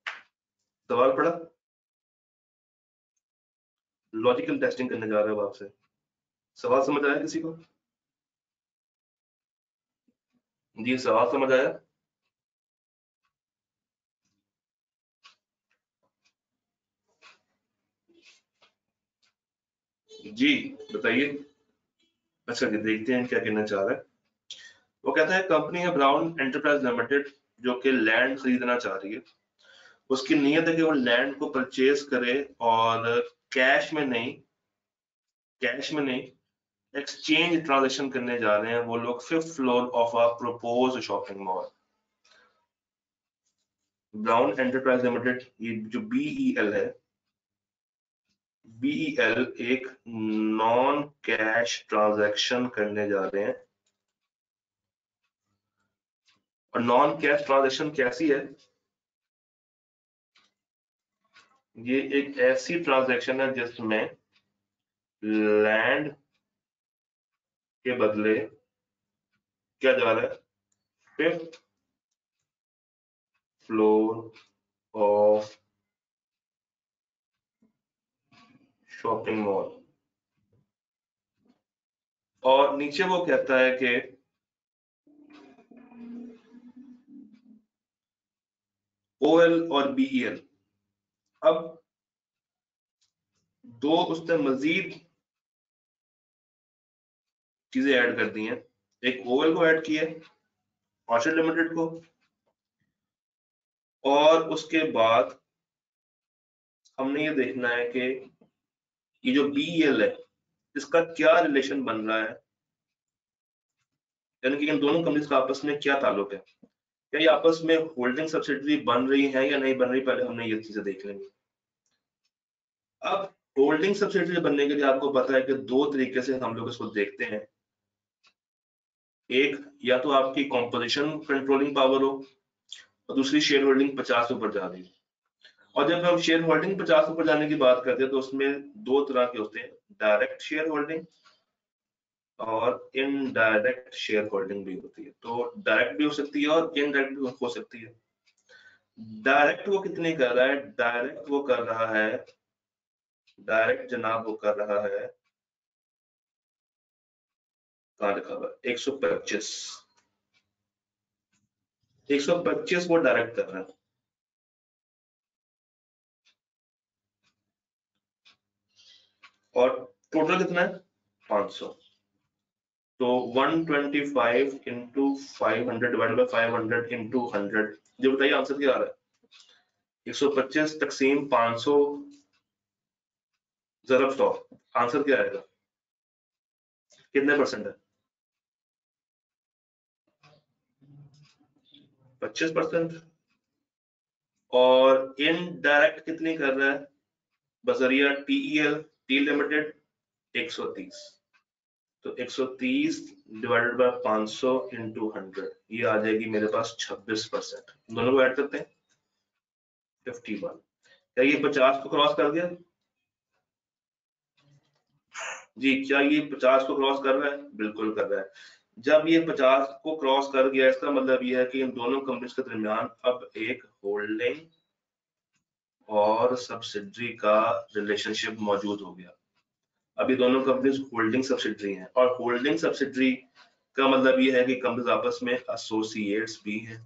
सवाल पढ़ा, लॉजिकल टेस्टिंग करने जा रहे हो आपसे। सवाल समझ आया किसी को? जी, सवाल समझ आया? जी, बताइए। अच्छा जी, देखते हैं क्या कहना चाह रहा है। वो कहता है कंपनी है ब्राउन एंटरप्राइज लिमिटेड जो कि लैंड खरीदना चाह रही है। उसकी नीयत है कि वो लैंड को परचेज करे और कैश में नहीं, कैश में नहीं, एक्सचेंज ट्रांजेक्शन करने जा रहे हैं वो लोग 5th floor of a proposed shopping mall. Brown enterprise limited, ये जो बीईएल है, बीईएल एक नॉन कैश ट्रांजैक्शन करने जा रहे हैं। और नॉन कैश ट्रांजैक्शन कैसी है? ये एक ऐसी ट्रांजैक्शन है जिसमें लैंड के बदले क्या जा रहा है? 5th floor of shopping mall. और नीचे वो कहता है कि ओएल और बीईएल। अब दो उसने मजीद चीजें ऐड कर दी हैं। एक ओएल को ऐड किया, ऑर्चिड लिमिटेड को, और उसके बाद हमने ये देखना है कि ये जो बीईएल है इसका क्या रिलेशन बन रहा है, यानी कि इन दोनों कंपनीज का आपस में क्या ताल्लुक है, क्या ये आपस में होल्डिंग सब्सिडरी बन रही है या नहीं बन रही, पहले हमने ये चीजें देख लेंगे। अब होल्डिंग सब्सिडरी बनने के लिए आपको पता है कि दो तरीके से हम लोग इसको देखते हैं। एक, या तो आपकी कॉम्पोजिशन कंट्रोलिंग पावर हो, और दूसरी शेयर होल्डिंग 50 ऊपर जा रही है। और जब हम शेयर होल्डिंग 50 ऊपर जाने की बात करते हैं तो उसमें दो तरह के होते हैं, डायरेक्ट शेयर होल्डिंग और इनडायरेक्ट शेयर होल्डिंग भी होती है। तो डायरेक्ट भी हो सकती है और इनडायरेक्ट भी हो सकती है। डायरेक्ट वो कितनी कर रहा है, डायरेक्ट वो कर रहा है, डायरेक्ट जनाब वो कर रहा है, कहाँ लिखा हुआ है, 125 वो डायरेक्ट कर रहा है। और टोटल कितना है, 500। तो 125 इंटू 500 डिवाइडेड बाई 500 इंटू 100, जो बताइए आंसर क्या आ रहा है, 125 तकसीम 500 ज़रब 100, आंसर क्या आएगा, कितने परसेंट है, 25%। और इनडायरेक्ट कितनी कर रहा है, बजरिया टीईएल टी लिमिटेड 130। तो 130 डिवाइडेड बाय 500 इंटू 100, ये आ जाएगी मेरे पास 26%। दोनों को ऐड करते हैं, 51। क्या ये 50 को क्रॉस कर गया जी, क्या ये 50 को क्रॉस कर रहा है, बिल्कुल कर रहा है। जब ये 50 को क्रॉस कर गया इसका मतलब ये है कि इन दोनों कंपनीज के दरमियान अब एक होल्डिंग और सब्सिडरी का रिलेशनशिप मौजूद हो गया। अब ये दोनों कंपनीज होल्डिंग सब्सिडरी हैं, और होल्डिंग सब्सिडरी का मतलब ये है कि कंपनीज आपस में एसोसिएट्स भी हैं।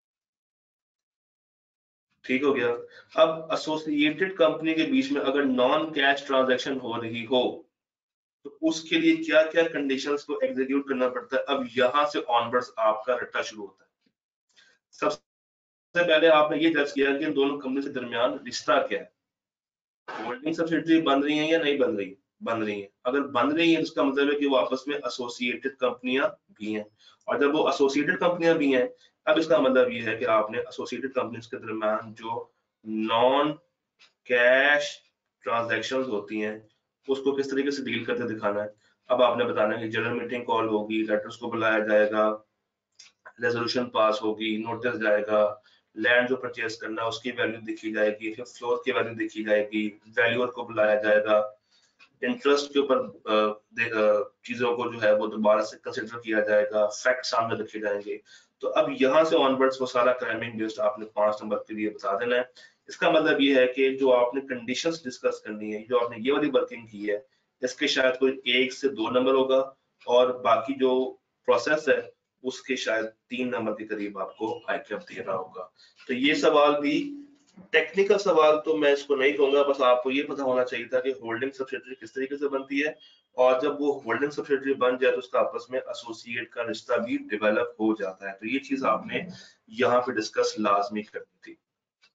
ठीक हो गया। अब एसोसिएटेड कंपनी के बीच में अगर नॉन कैश ट्रांजैक्शन हो रही हो तो उसके लिए क्या क्या कंडीशंस को एग्जीक्यूट करना पड़ता है। अब यहां से ऑनवर्ड्स आपका रट्टा शुरू होता है। सबसे पहले आपने ये जज किया कि इन दोनों कंपनी के दरमियान रिश्ता क्या है, होल्डिंग सब्सिडरी बन रही है या नहीं बन रही, बन रही है। अगर बन रही है तो इसका मतलब है कि वो आपस में एसोसिएटेड कंपनियां भी हैं, और जब वो एसोसिएटेड कंपनियां भी हैं अब इसका मतलब ये है कि आपने एसोसिएटेड कंपनीज के दरमियान जो नॉन कैश ट्रांजैक्शंस होती हैं उसको किस तरीके से डील करके दिखाना है। अब आपने बताना है कि जनरल मीटिंग कॉल होगी, लेटर्स को बुलाया जाएगा, रेजोल्यूशन पास होगी, नोटिस जाएगा, लैंड जो परचेज करना है उसकी वैल्यू देखी जाएगी, फिर फ्लोर की वैल्यू देखी जाएगी, वैल्यूअर को बुलाया जाएगा, इंटरेस्ट के ऊपर चीजों को जो है वो दोबारा से कंसिडर किया जाएगा, फैक्ट सामने रखे जाएंगे। तो अब यहाँ से ऑनवर्ड्स वो सारा क्राइमिंग बेस्ड आपने 5 नंबर के लिए बता देना है। इसका मतलब ये है कि जो आपने कंडीशंस डिस्कस करनी है, जो आपने ये वाली वर्किंग की है, इसके शायद कोई 1 से 2 नंबर होगा, और बाकी जो प्रोसेस है उसके शायद 3 नंबर के करीब आपको आईक्यूब दे रहा होगा। तो ये सवाल भी टेक्निकल सवाल तो मैं इसको नहीं कहूंगा, बस आपको ये पता होना चाहिए था कि होल्डिंग सब्सिडरी किस तरीके से बनती है, और जब वो होल्डिंग सब्सिडरी बन जाए तो उसका आपस में एसोसिएट का रिश्ता भी डेवलप हो जाता है। तो ये चीज आपने यहाँ पे डिस्कस लाजमी करनी थी।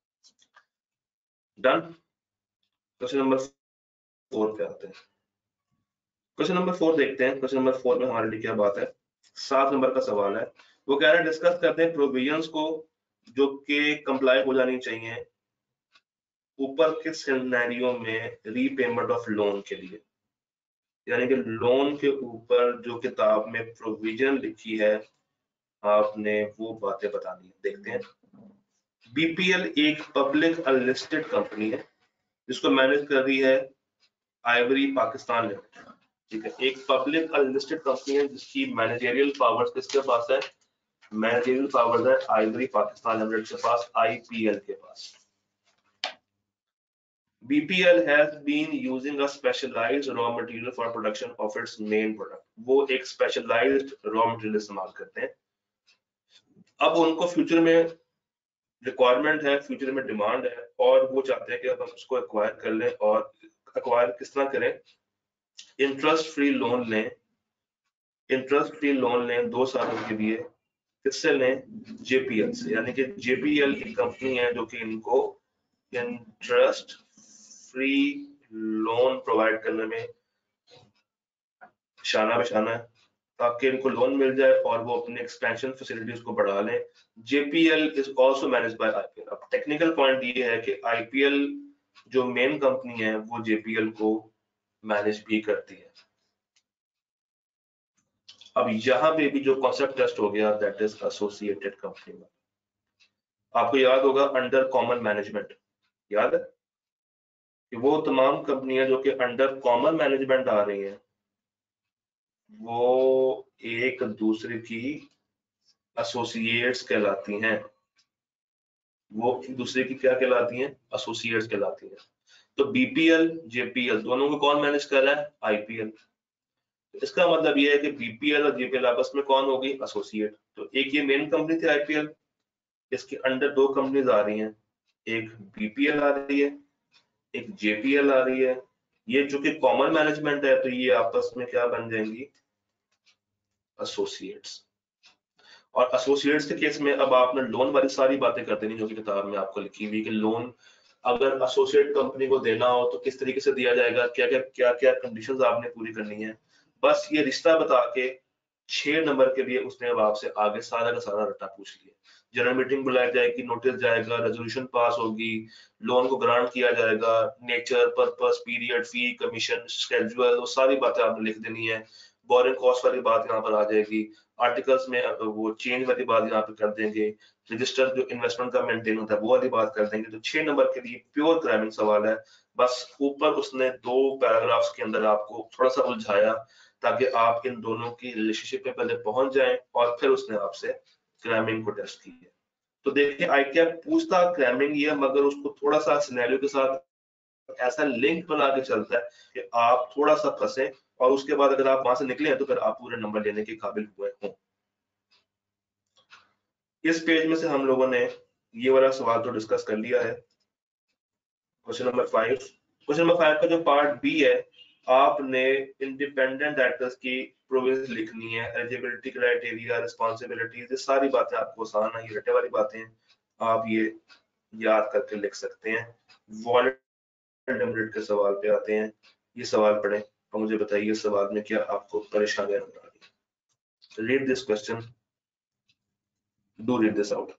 डन। क्वेश्चन नंबर 4 पे आते हैं। क्वेश्चन नंबर 4 देखते हैं। क्वेश्चन नंबर 4 में हमारे लिए क्या बात है, 7 नंबर का सवाल है। वो कह रहे हैं डिस्कस करते हैं प्रोविजंस को जो कि कंप्लाई हो जानी चाहिए ऊपर के सिनेरियो में रीपेमेंट ऑफ लोन के लिए, यानी कि लोन के ऊपर जो किताब में प्रोविजन लिखी है आपने वो बातें बतानी है। देखते हैं। बीपीएल एक पब्लिक अनलिस्टेड कंपनी है जिसको मैनेज कर रही है आइवरी पाकिस्तान लिमिटेड। ठीक है, एक पब्लिक अनलिस्टेड कंपनी है जिसकी मैनेजरियल पावर्स किसके पास है, मैनेजरियल पावर्स है आइवरी पाकिस्तान लिमिटेड के पास, आईपीएल के पास। BPL has been using a specialized raw material for production of its main product. वो एक specialized raw material इस्तेमाल करते हैं। अब उनको फ्यूचर में रिक्वायरमेंट है, फ्यूचर में डिमांड है, और वो चाहते हैं कि अब हम उसको एक्वायर कर लें। और एक्वायर किस तरह करें, इंटरेस्ट फ्री लोन लें इंटरेस्ट फ्री लोन लें 2 सालों के लिए, किससे लें? जेपीएल से। यानी कि जेपीएल एक कंपनी है जो कि इनको इंटरेस्ट फ्री लोन प्रोवाइड करने में शाना बिशाना है, ताकि इनको लोन मिल जाए और वो अपने एक्सपेंशन फैसिलिटीज को बढ़ा लें। JPL is also managed by IPL. अब टेक्निकल पॉइंट ये है कि आईपीएल जो मेन कंपनी है वो जेपीएल को मैनेज भी करती है। अब यहाँ पे भी जो कॉन्सेप्ट टेस्ट हो गया, दैट इज एसोसिएटेड कंपनी में। आपको याद होगा अंडर कॉमन मैनेजमेंट, याद है कि वो तमाम कंपनियां जो कि अंडर कॉमन मैनेजमेंट आ रही हैं वो एक दूसरे की एसोसिएट्स कहलाती हैं। वो एक दूसरे की क्या कहलाती हैं? एसोसिएट्स कहलाती हैं। तो बीपीएल जेपीएल दोनों को कौन मैनेज कर रहा है? आईपीएल। इसका मतलब ये है कि बीपीएल और जेपीएल आपस में कौन होगी? एसोसिएट। तो एक ये मेन कंपनी थी आईपीएल, इसके अंडर 2 कंपनीज आ रही हैं, एक बीपीएल आ रही है, एक जेपीएल आ रही है। ये जो कि कॉमन मैनेजमेंट है तो ये आपस में क्या बन जाएंगी? एसोसिएट्स। और एसोसिएट्स के केस में अब आपने लोन वाली सारी बातें कर देनी जो कि किताब में आपको लिखी हुई कि लोन अगर एसोसिएट कंपनी को देना हो तो किस तरीके से दिया जाएगा, क्या क्या कंडीशंस आपने पूरी करनी है। बस ये रिश्ता बता के 6 नंबर के लिए उसने अब आपसे आगे सारा का सारा रट्टा पूछ लिया। जनरल मीटिंग बुलाई जाएगी, नोटिस जाएगा, रेजोल्यूशन पास होगी, लोन को ग्रांट किया जाएगा, nature, purpose, period, fee, commission, schedule, वो सारी बातें आपने लिख देनी है। बोरिंग कॉस्ट वाली बात यहाँ पर आ जाएगी, आर्टिकल्स में वो चेंज वाली बात यहाँ पे कर देंगे, रजिस्टर जो इन्वेस्टमेंट का मेंटेन होता है वो वाली बात कर देंगे। तो 6 नंबर के लिए प्योर ग्रामिंग सवाल है। बस ऊपर उसने 2 पैराग्राफ्स के अंदर आपको थोड़ा सा उलझाया ताकि आप इन दोनों की रिलेशनशिप में पहले पहुंच जाएं और फिर उसने आपसे ग्रामिंग को टेस्ट किया। तो देखिए आईटीआर पूछता ग्रामिंग ही है, मगर उसको थोड़ा सा सिनेरियो के साथ ऐसा लिंक बना के चलता है कि आप थोड़ा सा फंसे और उसके बाद अगर आप वहां से निकले हैं तो फिर आप पूरे नंबर लेने के काबिल हुए हों। इस पेज में से हम लोगों ने ये वाला सवाल तो डिस्कस कर लिया है। क्वेश्चन नंबर 5, क्वेश्चन नंबर 5 का जो पार्ट बी है, आपने इंडिपेंडेंट डायरेक्टर्स की प्रोविजंस लिखनी है, एलिजिबिलिटी क्राइटेरिया, रिस्पांसिबिलिटीज, ये सारी बातें आपको आसान है, ये रटे वाली बातें हैं, आप ये याद करके लिख सकते हैं। वॉलेट के सवाल पे आते हैं। ये सवाल पढ़ें और मुझे बताइए सवाल में क्या आपको परेशानियां नजर आ रही है। Read this question, do read this out.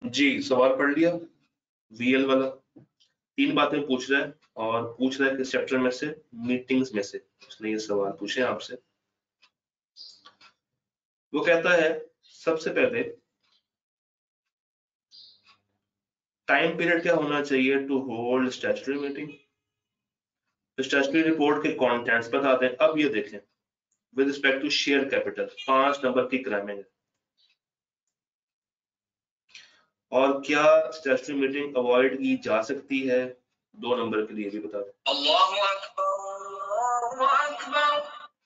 जी सवाल पढ़ लिया वीएल वाला। 3 बातें पूछ रहा है और पूछ रहा है किस चैप्टर में से, मीटिंग्स में से उसने ये सवाल पूछे आपसे। वो कहता है सबसे पहले टाइम पीरियड क्या होना चाहिए टू होल्ड स्टैट्यूटरी मीटिंग। तो स्टैट्यूटरी रिपोर्ट के कंटेंट्स बताते हैं। अब ये देखें with respect to share capital 5 number की क्रैमिंग है। और क्या स्टैट्यूटरी मीटिंग अवॉइड की जा सकती है, 2 नंबर के लिए भी बता दें। अल्लाहु अकबर।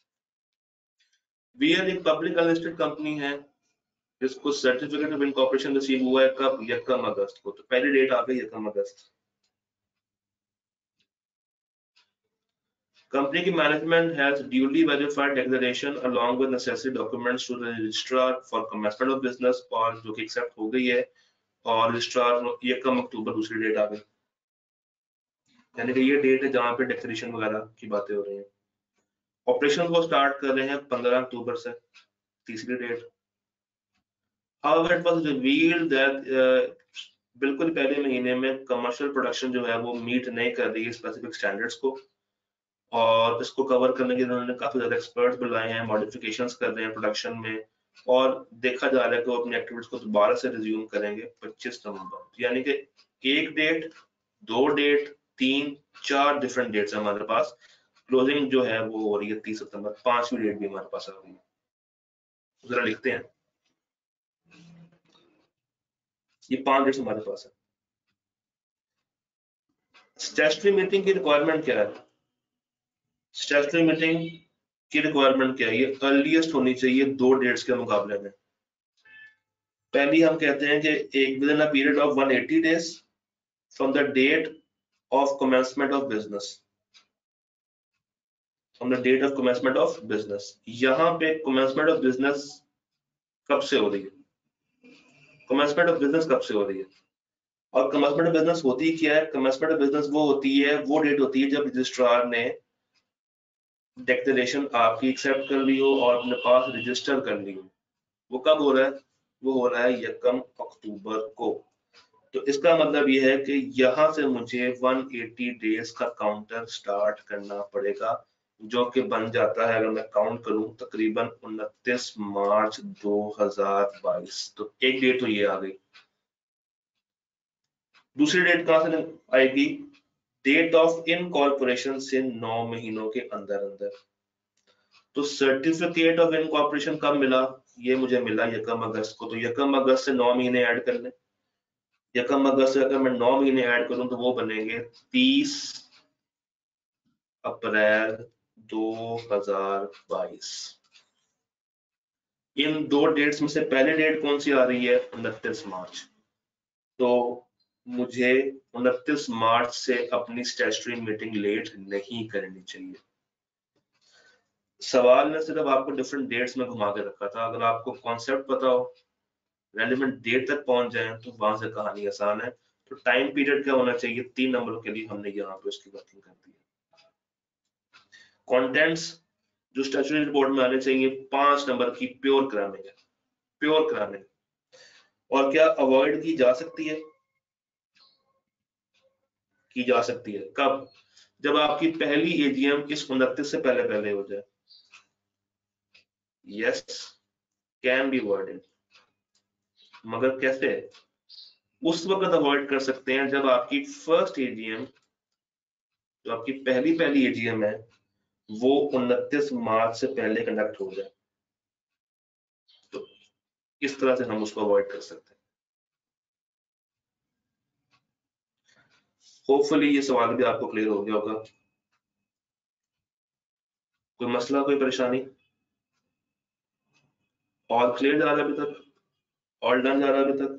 वीएल एक पब्लिक अनलिस्टेड कंपनी है जिसको सर्टिफिकेट ऑफ इनकॉर्पोरेशन रिसीव हुआ है कब, 1 अगस्त को। तो पहली डेट आ गई 1 अगस्त। कंपनी की management has duly verified declaration along with necessary documents to the registrar for commencement of business, और जो कि एक्सेप्ट हो गई है। और रजिस्ट्रार 1 अक्टूबर दूसरी डेट आ गई, यानी कि ये डेट है जहां पे डिक्लेरेशन वगैरह की बातें हो रही हैं। ऑपरेशन को स्टार्ट कर रहे हैं 15 अक्टूबर से, तीसरी date. However, it was revealed that बिल्कुल पहले महीने में कमर्शियल प्रोडक्शन जो है वो मीट नहीं कर रही है स्पेसिफिक स्टैंडर्ड्स को, और इसको कवर करने के लिए उन्होंने काफी ज्यादा एक्सपर्ट्स बुलाए हैं, मॉडिफिकेशंस कर रहे हैं प्रोडक्शन में। और देखा जा रहा है कि वो अपनी एक्टिविटीज को दोबारा से रिज्यूम करेंगे 25 नवंबर। यानी कि एक डेट, 2 डेट, 3, 4 डिफरेंट डेट्स हमारे पास। क्लोजिंग जो है वो हो रही है 30 सितंबर, 5वीं डेट भी हमारे पास आ रही है। जरा लिखते हैं, ये 5 डेट्स हमारे पास है। स्टैट्यूटरी मीटिंग की रिक्वायरमेंट क्या है? स्टैट्यूटरी मीटिंग की रिक्वायरमेंट क्या है? ये अर्लीस्ट होनी चाहिए 2 डेट्स के मुकाबले में। पहली हम कहते हैं कि एक within a period of 180 days from the date of commencement of business, from the date of commencement of business. यहाँ पे कमेंसमेंट ऑफ बिजनेस कब से हो रही है? कमेंसमेंट ऑफ बिजनेस कब से हो रही है? और कमेंसमेंट ऑफ बिजनेस होती क्या है? कमेंसमेंट ऑफ बिजनेस वो होती है, वो डेट होती है जब रजिस्ट्रार ने डिक्लेरेशन आपकी एक्सेप्ट कर ली हो और अपने पास रजिस्टर कर ली हो। वो कब हो रहा है? वो हो रहा है 1 अक्टूबर को। तो इसका मतलब ये है कि यहाँ से मुझे 180 डेज का काउंटर स्टार्ट करना पड़ेगा, जो कि बन जाता है, अगर मैं काउंट करूं, तकरीबन 29 मार्च 2022। तो एक डेट तो ये आ गई। दूसरी डेट कहां से आएगी? डेट ऑफ इनकॉर्पोरेशन से 9 महीनों के अंदर अंदर। तो सर्टिफिकेट ऑफ इनकॉर्पोरेशन कब मिला? ये मुझे मिला 1 अगस्त को। तो 1 अगस्त से 9 महीने ऐड कर लें। 1 अगस्त से अगर मैं 9 महीने ऐड करूं तो वो बनेंगे 30 अप्रैल 2022। इन 2 डेट्स में से पहली डेट कौन सी आ रही है? 29 मार्च। तो मुझे 29 मार्च से अपनी स्टैट्यूटरी मीटिंग लेट नहीं करनी चाहिए। सवाल ने सिर्फ आपको डिफरेंट डेट्स में घुमा के रखा था। अगर आपको कॉन्सेप्ट पता हो, रेलिवेंट डेट तक पहुंच जाए, तो वहां से कहानी आसान है। तो टाइम पीरियड क्या होना चाहिए? 3 नंबरों के लिए हमने यहाँ पे उसकी वर्किंग कर दी है। कंटेंट्स जो स्टैट्यूटरी रिपोर्ट में आने चाहिए, 5 नंबर की प्योर ग्रामिंग है, प्योर ग्रामिंग। और क्या अवॉइड की जा सकती है? की जा सकती है। कब? जब आपकी पहली एजीएम इस 29 से पहले पहले हो जाए। Yes, can be avoided. मगर कैसे? उस वक्त अवॉइड कर सकते हैं जब आपकी फर्स्ट एजीएम, जो आपकी पहली पहली एजीएम है, वो 29 मार्च से पहले कंडक्ट हो जाए। तो इस तरह से हम उसको अवॉइड कर सकते हैं। होपफुली ये सवाल भी आपको क्लियर हो गया होगा। कोई मसला, कोई परेशानी? ऑल क्लियर जा रहा है अभी तक? ऑल डन जा रहा है अभी तक?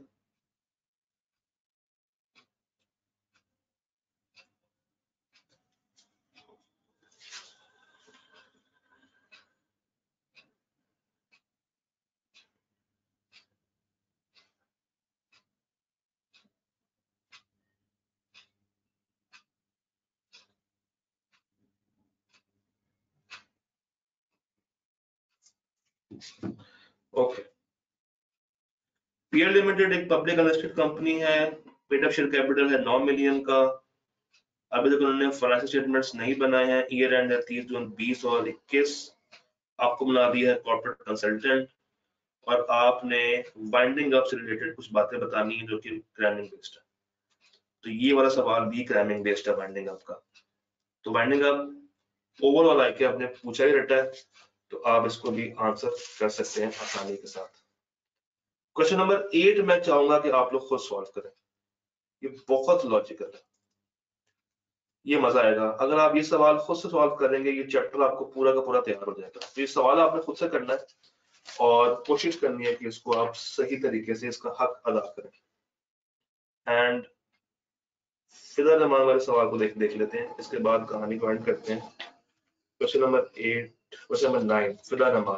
ओके। पीएल लिमिटेड एक पब्लिक लिस्टेड कंपनी है, पेड अप शेयर कैपिटल है 9 मिलियन का। अभी तक उन्होंने फाइनेंशियल स्टेटमेंट्स नहीं बनाए हैं, ईयर एंड है 30 जून 20 और 21। आपको बना दिया है कॉर्पोरेट कंसल्टेंट, और आपने वाइंडिंग अप से रिलेटेड कुछ बातें बतानी है जो कि क्रैमिंग बेस्ड है। तो ये वाला सवाल भी क्रैमिंग बेस्ड है वाइंडिंग अप का। तो वाइंडिंग अप ओवरऑल आके आपने पूछा ही रहता है, तो आप इसको भी आंसर कर सकते हैं आसानी के साथ। क्वेश्चन नंबर 8 मैं चाहूंगा कि आप लोग खुद सॉल्व करें, ये बहुत लॉजिकल है, ये मजा आएगा। अगर आप ये सवाल खुद से सॉल्व करेंगे, ये चैप्टर आपको पूरा का पूरा तैयार हो जाएगा। तो ये सवाल आपने खुद से करना है और कोशिश करनी है कि इसको आप सही तरीके से इसका हक अदा करें। एंड फिदर रहमान वाले सवाल को देख लेते हैं, इसके बाद कहानी को एंड करते हैं। क्वेश्चन नंबर 8, क्वेश्चन नंबर 9, फिदर रहमान।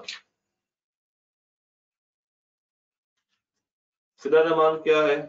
फिदर रहमान क्या है?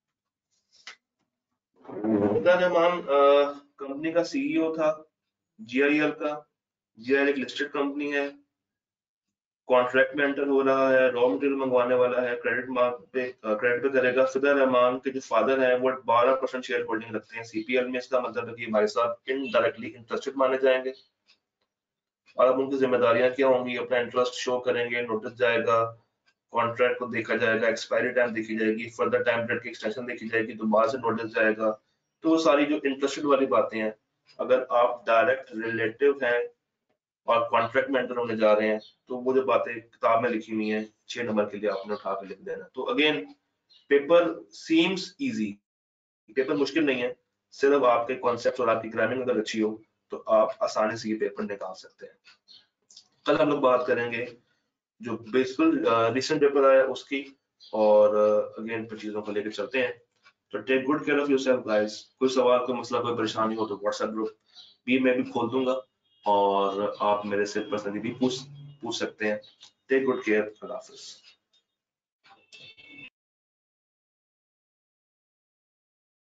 फिदर रहमान कंपनी का सीईओ था, जीआईएल का। जीआईएल एक लिस्टेड कंपनी है, कॉन्ट्रैक्ट में एंटर हो रहा है, रॉ मटेरियल मंगवाने वाला है, क्रेडिट पे करेगा। फिदर रहमान के जो फादर हैं वो 12% शेयर होल्डिंग रखते हैं सीपीएल में। इसका मतलब है कि भाई साहब इनडायरेक्टली इंटरेस्टेड माने जाएंगे। और अब उनकी जिम्मेदारियां क्या होंगी? अपना इंटरेस्ट शो करेंगे, नोटिस जाएगा, कॉन्ट्रैक्ट को देखा जाएगा, एक्सपायरी टाइम देखी जाएगी, फर्दर टाइम पीरियड की एक्सटेंशन देखी जाएगी, दोबारा से नोटिस जाएगा। तो वो सारी जो इंटरेस्टेड वाली बातें हैं, अगर आप डायरेक्ट रिलेटिव हैं और कॉन्ट्रैक्ट में एंटर होने जा रहे हैं, तो वो जो बातें किताब में लिखी हुई हैं 6 नंबर के लिए आपने उठा के लिख देना। तो again paper seems easy, paper मुश्किल नहीं है, सिर्फ आपके कॉन्सेप्ट और आपकी ग्रामिंग अगर अच्छी हो तो आप आसानी से ये पेपर निकाल सकते हैं। कल हम लोग बात करेंगे जो बिल्कुल रिसेंट पेपर आया उसकी, और अगेन फिर चीजों को लेकर चलते हैं। तो take good care of yourself guys. कोई सवाल, कोई मसला, कोई परेशानी हो तो व्हाट्सएप ग्रुप भी मैं भी खोल दूंगा, और आप मेरे से पर्सनली भी पूछ सकते हैं। टेक गुड केयर, अल्लाह हाफिज।